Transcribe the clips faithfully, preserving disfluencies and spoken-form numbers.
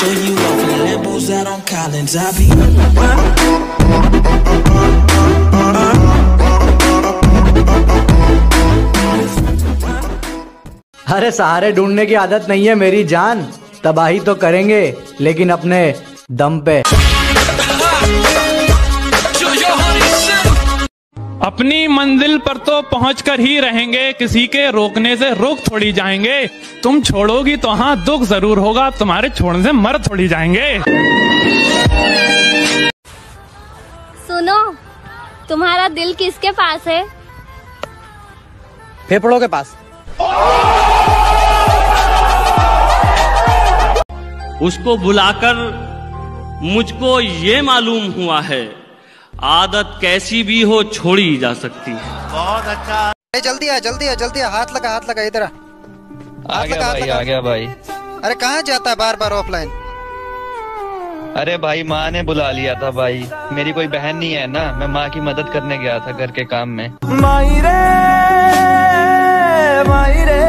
show you off in Lambos out on Collins. I be अरे सहारे ढूंढने की आदत नहीं है मेरी जान, तबाही तो करेंगे लेकिन अपने दम पे। अपनी मंजिल पर तो पहुंच कर ही रहेंगे, किसी के रोकने से रुक थोड़ी जाएंगे। तुम छोड़ोगी तो हाँ दुख जरूर होगा, तुम्हारे छोड़ने से मर थोड़ी जाएंगे। सुनो, तुम्हारा दिल किसके पास है? फेफड़ों के पास। उसको बुलाकर मुझको ये मालूम हुआ है, आदत कैसी भी हो छोड़ी जा सकती है। बहुत अच्छा। जल्दी आ जल्दी आ जल्दी आ, हाथ लगा हाथ लगा, इधर आ। आ गया भाई, आ गया भाई। अरे कहाँ जाता है बार बार ऑफलाइन? अरे भाई माँ ने बुला लिया था भाई, मेरी कोई बहन नहीं है ना, मैं माँ की मदद करने गया था घर के काम में। माई रे माई रे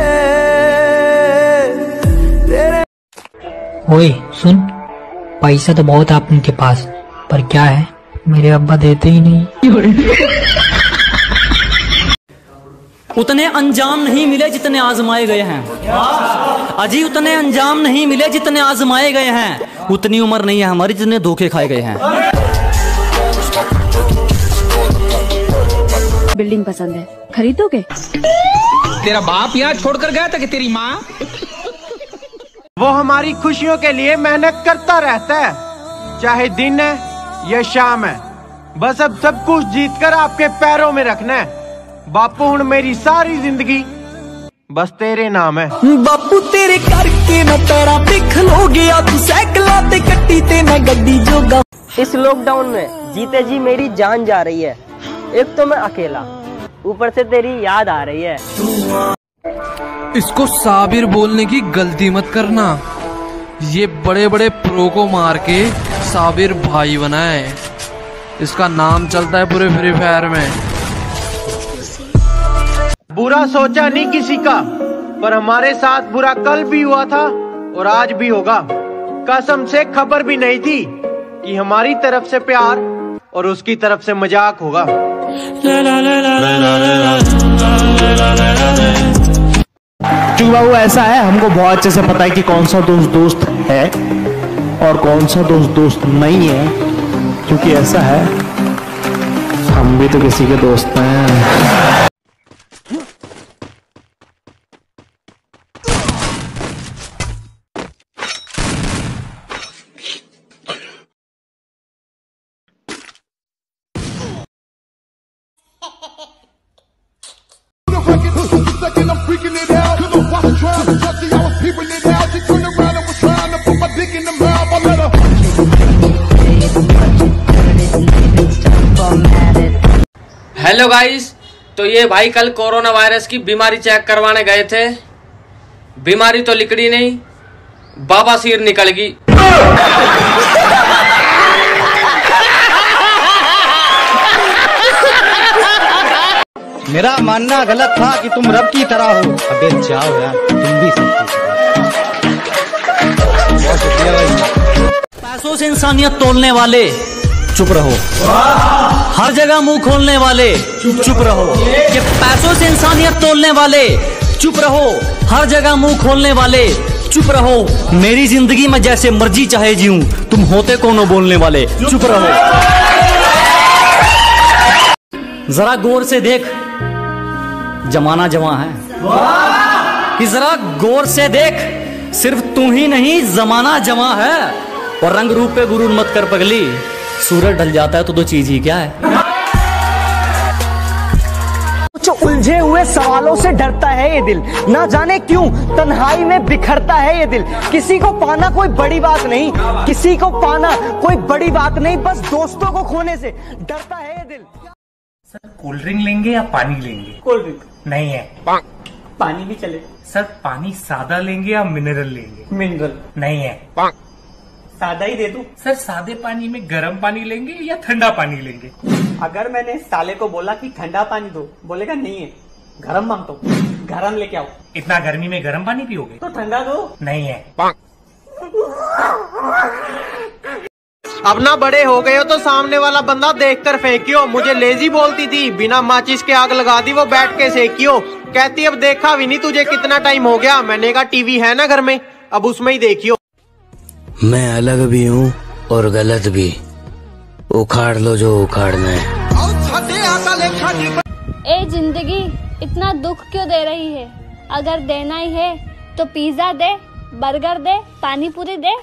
तेरे। ओए सुन, पैसा तो बहुत है आपके पास, पर क्या है मेरे अब्बा देते ही नहीं। उतने अंजाम नहीं मिले जितने आजमाए गए हैं अजी, उतने अंजाम नहीं मिले जितने आजमाए गए हैं। उतनी उम्र नहीं है हमारी जितने धोखे खाए गए हैं। बिल्डिंग पसंद है, खरीदोगे? तेरा बाप यहाँ छोड़कर गया था कि तेरी माँ? वो हमारी खुशियों के लिए मेहनत करता रहता है, चाहे दिन है या शाम है। बस अब सब कुछ जीतकर आपके पैरों में रखना है। बापू हुण मेरी सारी जिंदगी बस तेरे नाम है। बापू तेरे करके मैं तेरा पिख लो गया, तू साइकिलां ते कट्टी ते मैं गड्डी जोगा। इस लॉकडाउन में जीते जी मेरी जान जा रही है। एक तो मैं अकेला, ऊपर से तेरी याद आ रही है। इसको साबिर बोलने की गलती मत करना, ये बड़े बड़े प्रो को मार के साबिर भाई बना है, इसका नाम चलता है पूरे फ्री फायर में। बुरा सोचा नहीं किसी का, पर हमारे साथ बुरा कल भी हुआ था और आज भी होगा। कसम से खबर भी नहीं थी कि हमारी तरफ से प्यार और उसकी तरफ से मजाक होगा। बाबू ऐसा है, हमको बहुत अच्छे से पता है कि कौन सा दोस्त दोस्त है और कौन सा दोस्त दोस्त नहीं है, क्योंकि ऐसा है हम भी तो किसी के दोस्त हैं। हेलो गाइस, तो ये भाई कल कोरोना वायरस की बीमारी चेक करवाने गए थे। बीमारी तो लिकड़ी नहीं, बाबा सिर निकल गई। मेरा मानना गलत था कि तुम रब की तरह हो। अबे जाओ यार, तुम भी पैसों से इंसानियत तोलने वाले चुप रहो, हर जगह मुंह खोलने वाले चुप रहो, कि पैसों से इंसानियत तोलने वाले चुप रहो, हर जगह मुंह खोलने वाले चुप रहो। मेरी जिंदगी में जैसे मर्जी चाहे जीऊं, तुम होते कोनो बोलने वाले चुप रहो। जरा गौर से देख, जमाना जवां है कि जरा गौर से देख, सिर्फ तू ही नहीं जमाना जवां है। और रंग रूप पे गुरूर मत कर पगली, सूरज ढल जाता है तो दो चीज ही क्या है। जो उलझे हुए सवालों से डरता है ये दिल, ना जाने क्यों तन्हाई में बिखरता है ये दिल। किसी को पाना कोई बड़ी बात नहीं, किसी को पाना कोई बड़ी बात नहीं, बस दोस्तों को खोने से डरता है ये दिल। सर कोल्ड ड्रिंक लेंगे या पानी लेंगे? कोल्ड ड्रिंक नहीं है, पानी भी चले। सर पानी सादा लेंगे या मिनरल लेंगे? मिनरल नहीं है, सादा ही दे दूं। सर सादे पानी में गर्म पानी लेंगे या ठंडा पानी लेंगे? अगर मैंने साले को बोला कि ठंडा पानी दो, बोलेगा नहीं है गरम मांगता हूँ, गरम लेके आओ। इतना गर्मी में गर्म पानी पियोगे? तो ठंडा दो। नहीं है। अब ना बड़े हो गए हो तो सामने वाला बंदा देखकर फेंकियो। मुझे लेजी बोलती थी, बिना माचिस के आग लगा दी, वो बैठ के सेकियो। कहती अब देखा भी नहीं तुझे कितना टाइम हो गया। मैंने कहा टीवी है ना घर में, अब उसमें ही देखियो। मैं अलग भी हूँ और गलत भी, उखाड़ लो जो उखाड़ना है। ए जिंदगी इतना दुख क्यों दे रही है? अगर देना ही है तो पिज्जा दे, बर्गर दे, पानी पूरी दे।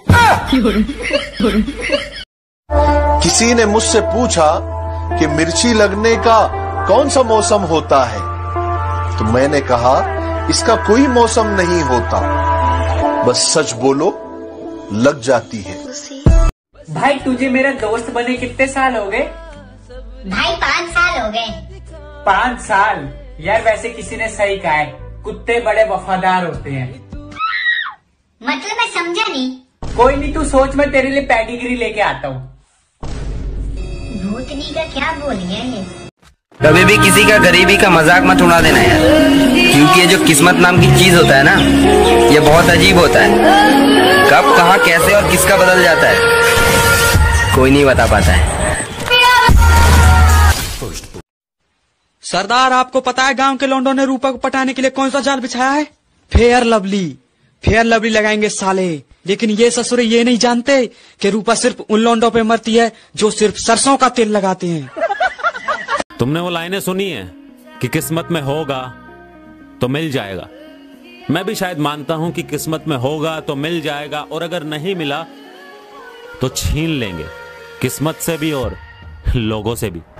किसी ने मुझसे पूछा कि मिर्ची लगने का कौन सा मौसम होता है, तो मैंने कहा इसका कोई मौसम नहीं होता, बस सच बोलो लग जाती है। भाई तुझे मेरे दोस्त बने कितने साल हो गए? भाई पाँच साल हो गए। पाँच साल? यार वैसे किसी ने सही कहा है, कुत्ते बड़े वफादार होते हैं। मतलब मैं समझा नहीं। कोई नहीं, तू सोच, मैं तेरे लिए पेडिग्री लेके आता हूँ। भूतनी का क्या बोल गया ये? कभी भी किसी का गरीबी का मजाक मत उड़ा देना यार, क्योंकि ये जो किस्मत नाम की चीज होता है ना, ये बहुत अजीब होता है। कब कहाँ कैसे और किसका बदल जाता है कोई नहीं बता पाता है। सरदार, आपको पता है गांव के लौंडों ने रूपा को पटाने के लिए कौन सा जाल बिछाया है? Fair lovely. फेयर लवली लगाएंगे साले, लेकिन ये ससुरे ये नहीं जानते कि रूपा सिर्फ उन लौंडों पे मरती है जो सिर्फ सरसों का तेल लगाते हैं। तुमने वो लाइनें सुनी है कि किस्मत में होगा तो मिल जाएगा। मैं भी शायद मानता हूं कि किस्मत में होगा तो मिल जाएगा, और अगर नहीं मिला तो छीन लेंगे, किस्मत से भी और लोगों से भी।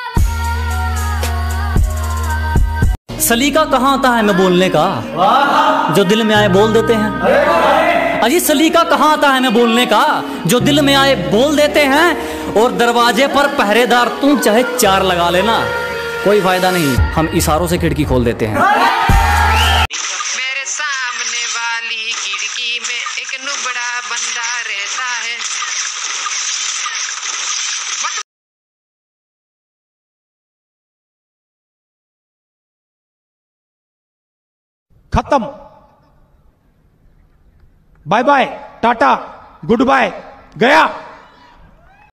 सलीका कहाँ आता है मैं बोलने का, जो दिल में आए बोल देते हैं। अजी सलीका कहाँ आता है मैं बोलने का, जो दिल में आए बोल देते हैं। और दरवाजे पर पहरेदार तुम चाहे चार लगा लेना, कोई फायदा नहीं, हम इशारों से खिड़की खोल देते हैं। मेरे सामने वाली खिड़की में एक नुबड़ा बंदा रहता है। खत्म, bye bye, tata, goodbye, गया।